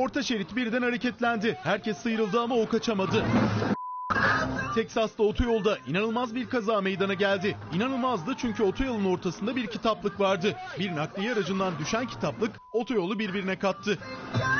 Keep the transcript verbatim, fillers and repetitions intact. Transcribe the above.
Orta şerit birden hareketlendi. Herkes sıyrıldı ama o kaçamadı. Teksas'ta otoyolda inanılmaz bir kaza meydana geldi. İnanılmazdı çünkü otoyolun ortasında bir kitaplık vardı. Bir nakliye aracından düşen kitaplık otoyolu birbirine kattı.